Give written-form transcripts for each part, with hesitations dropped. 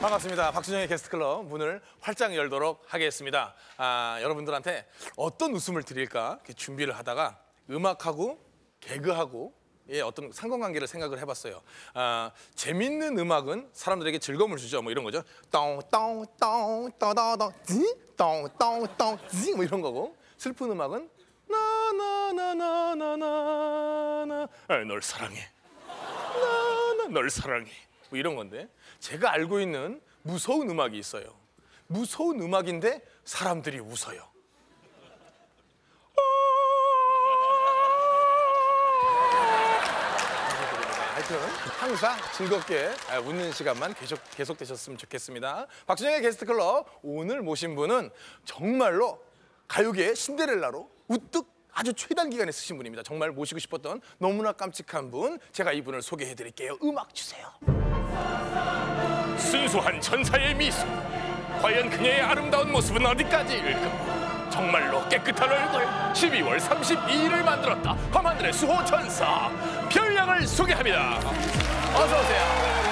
반갑습니다. 박준영의 게스트클럽 문을 활짝 열도록 하겠습니다. 여러분들한테 어떤 웃음을 드릴까 이렇게 준비를 하다가 음악하고 개그하고 어떤 상관관계를 생각을 해봤어요. 재밌는 음악은 사람들에게 즐거움을 주죠. 뭐 이런 거죠. 똥똥똥똥똥똥 똥똥똥똥 뭐 이런 거고, 슬픈 음악은 나나나나나나나 널 사랑해. 나나 널 사랑해. 뭐 이런 건데, 제가 알고 있는 무서운 음악이 있어요. 무서운 음악인데 사람들이 웃어요. 하여튼 항상 즐겁게 웃는 시간만 계속되셨으면 좋겠습니다. 박준영의 게스트클럽 오늘 모신 분은 정말로 가요계의 신데렐라로 우뚝 아주 최단 기간에 쓰신 분입니다. 정말 모시고 싶었던 너무나 깜찍한 분, 제가 이분을 소개해드릴게요. 음악 주세요. 순수한 천사의 미소, 과연 그녀의 아름다운 모습은 어디까지일까? 정말로 깨끗한 얼굴, 12월 32일을 만들었다. 밤하늘의 수호 천사 별량을 소개합니다. 어서 오세요.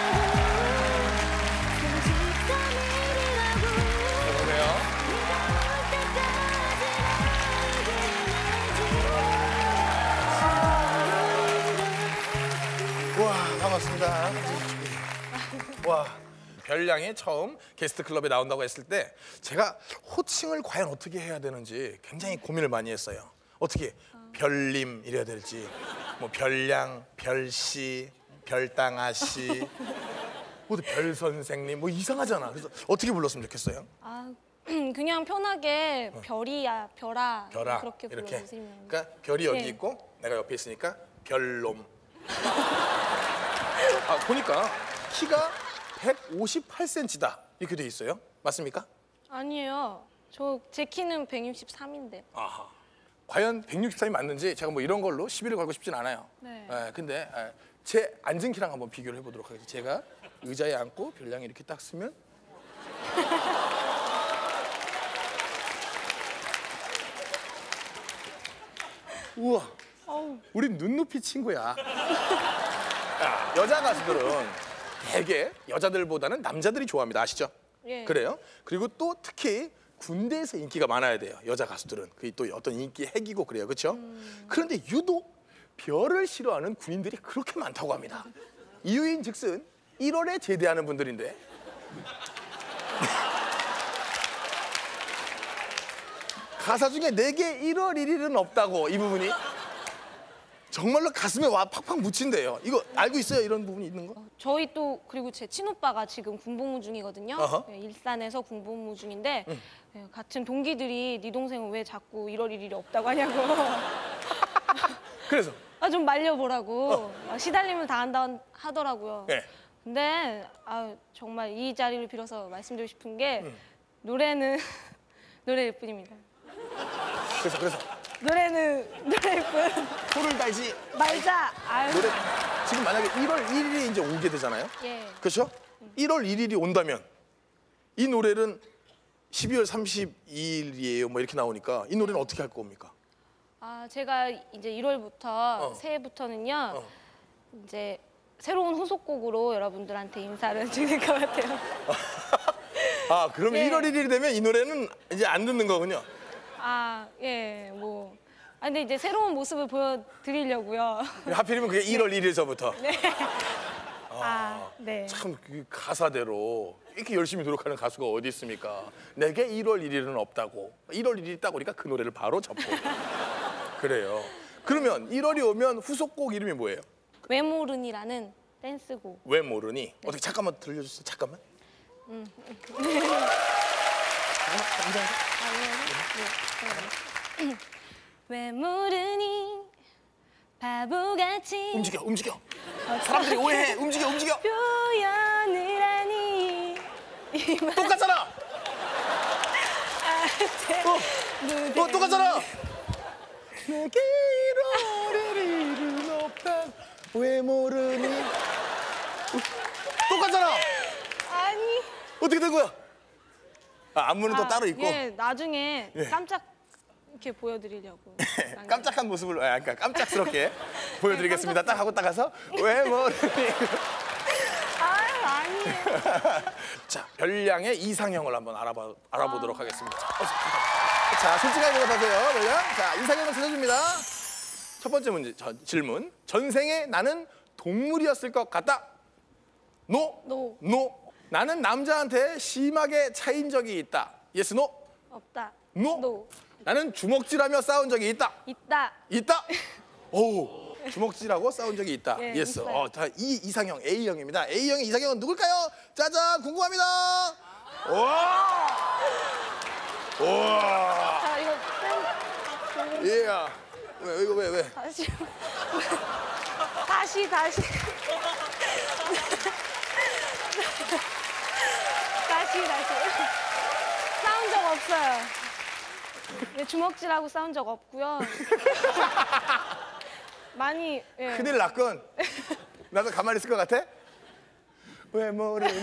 와, 반갑습니다. 와, 별량이 처음 게스트 클럽에 나온다고 했을 때 제가 호칭을 과연 어떻게 해야 되는지 굉장히 고민을 많이 했어요. 어떻게 별님 이래야 될지, 뭐 별량, 별씨, 별땅아씨, 뭐 별선생님, 뭐 이상하잖아. 그래서 어떻게 불렀으면 좋겠어요? 그냥 편하게 별이야, 별아, 별아, 그렇게 이렇게. 불러주시면. 그러니까 별이 여기 네. 있고 내가 옆에 있으니까 별놈. 보니까 키가 158cm다 이렇게 돼 있어요. 맞습니까? 아니에요. 제 키는 163인데. 아하. 과연 163이 맞는지 제가 뭐 이런 걸로 시비를 걸고 싶진 않아요. 네. 근데 제 앉은 키랑 한번 비교를 해보도록 하겠습니다. 제가 의자에 앉고 별량이 이렇게 딱 쓰면 우와, 우리 눈높이 친구야. 여자 가수들은 되게 여자들보다는 남자들이 좋아합니다. 아시죠? 예. 그래요? 그리고 또 특히 군대에서 인기가 많아야 돼요. 여자 가수들은. 그게 또 어떤 인기 핵이고 그래요. 그렇죠? 그런데 유독 별을 싫어하는 군인들이 그렇게 많다고 합니다. 이유인즉슨 1월에 제대하는 분들인데 가사 중에 내게 1월 1일은 없다고, 이 부분이 정말로 가슴에 와 팍팍 묻힌대요. 이거 알고 있어요? 이런 부분이 있는 거? 저희 또 그리고 제 친오빠가 지금 군복무 중이거든요. 어허. 네, 일산에서 군복무 중인데 네, 같은 동기들이 네 동생은 왜 자꾸 1월 1일이 없다고 하냐고. 그래서 좀 말려보라고 시달림을 당한다 하더라고요. 네. 근데 정말 이 자리를 빌어서 말씀드리고 싶은 게 노래는 노래일 뿐입니다. 그래서 노래는 노래일 뿐. 소를 달지 말자. 노래. 지금 만약에 1월 1일이 이제 오게 되잖아요. 예. 그렇죠? 1월 1일이 온다면 이 노래는 12월 32일이에요. 뭐 이렇게 나오니까 이 노래는 어떻게 할 겁니까? 제가 이제 1월부터 새해부터는요. 이제 새로운 후속곡으로 여러분들한테 인사를 드릴 것 같아요. 그러면 예. 1월 1일이 되면 이 노래는 이제 안 듣는 거군요. 예, 뭐. 근데 이제 새로운 모습을 보여드리려고요. 하필이면 그게 1월 1일서부터. 네. 네. 참 그 가사대로 이렇게 열심히 노력하는 가수가 어디 있습니까? 내게 1월 1일은 없다고. 1월 1일이 딱 오니까 그 노래를 바로 접고. 그래요. 그러면 1월이 오면 후속곡 이름이 뭐예요? 왜 모르니라는 댄스곡. 왜 모르니? 어떻게 잠깐만 들려주세요. 잠깐만. 왜 모르니 바보같이 움직여. 사람들이 오해해. 움직여. 표현을 하니 똑같잖아. 똑같잖아. 내게 1월 1일은 없다. 왜 모르니? 똑같잖아. 아니. 어떻게 된 거야? 안무는 또 따로 있고. 예, 나중에 깜짝 이렇게 보여드리려고. 깜짝한 모습을, 그러니까 깜짝스럽게 보여드리겠습니다. 딱 하고 딱 가서 왜 모르니? 아니에요. 자, 별량의 이상형을 한번 알아보도록 하겠습니다. 자, 솔직하게 대답하세요. 별량. 자, 이상형을 찾아줍니다. 첫 번째 문제, 질문. 전생에 나는 동물이었을 것 같다. 노. 노. 노. 나는 남자한테 심하게 차인 적이 있다. 예스, 노. 없다. 노. 노. 나는 주먹질하며 싸운 적이 있다. 있다. 있다. 오. 주먹질하고 싸운 적이 있다. 예, 예스. 있어요. 자, 이 이상형 A형입니다. A형의 이상형은 누굴까요? 짜잔, 궁금합니다. 와. 와. 자, 이거 뺀. 예. 왜 이거 왜? 다시. 다시. 다시. 싸운 적 없어요. 네, 주먹질하고 싸운 적 없고요. 많이 예. 큰일 났군. 나도 가만히 있을 것 같아? 왜 모르니?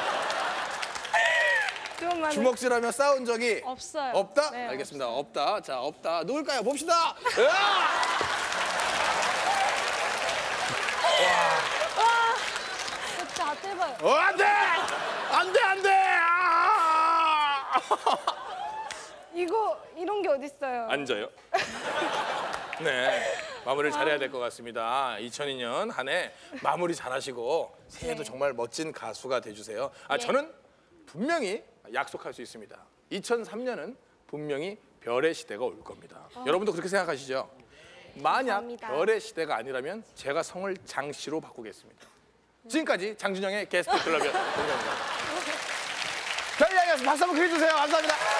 좀 많이 주먹질하며 싸운 적이 없어요. 없다? 네, 알겠습니다. 없다. 자, 없다. 누굴까요? 봅시다. 으아! 자, 해봐요. 안 돼! 안 돼! 안 돼! 아! 이거 이런 게 어딨어요? 앉아요. 네. 마무리를 잘해야 될 것 같습니다. 2002년 한 해 마무리 잘하시고 새해도 네. 정말 멋진 가수가 돼주세요. 네. 저는 분명히 약속할 수 있습니다. 2003년은 분명히 별의 시대가 올 겁니다. 여러분도 그렇게 생각하시죠? 만약 감사합니다. 별의 시대가 아니라면 제가 성을 장씨로 바꾸겠습니다. 지금까지 장준영의 게스트 클럽이었습니다. 별량이었습니다. 박수 한번 크게 주세요. 감사합니다.